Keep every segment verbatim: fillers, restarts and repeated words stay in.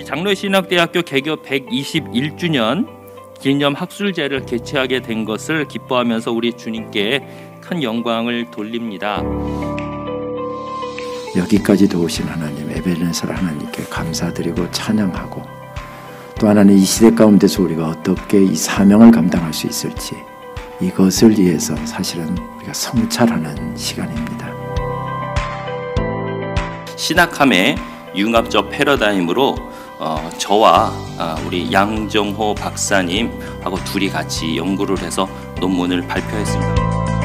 우리 장로신학대학교 개교 백이십일 주년 기념 학술제를 개최하게 된 것을 기뻐하면서 우리 주님께 큰 영광을 돌립니다. 여기까지 도우신 하나님, 에베네셀 하나님께 감사드리고 찬양하고, 또 하나는 이 시대 가운데서 우리가 어떻게 이 사명을 감당할 수 있을지, 이것을 위해서 사실은 우리가 성찰하는 시간입니다. 신학함의 융합적 패러다임으로 어, 저와 어, 우리 양정호 박사님하고 둘이 같이 연구를 해서 논문을 발표했습니다.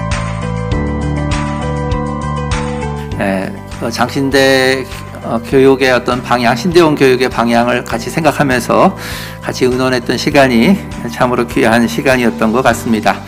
네, 어, 장신대 어, 교육의 어떤 방향, 신대원 교육의 방향을 같이 생각하면서 같이 의논했던 시간이 참으로 귀한 시간이었던 것 같습니다.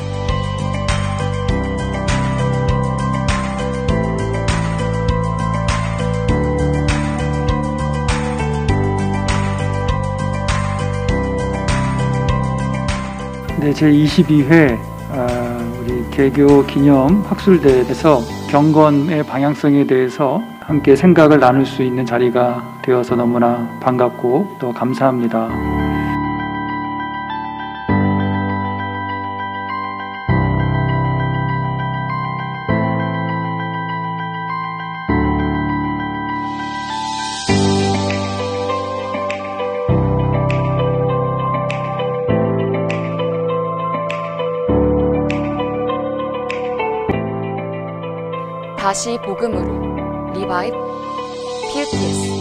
네, 제이십이 회 어, 우리 개교 기념 학술대에서 경건의 방향성에 대해서 함께 생각을 나눌 수 있는 자리가 되어서 너무나 반갑고 또 감사합니다. 다시 복음으로 리바이브 피에티에스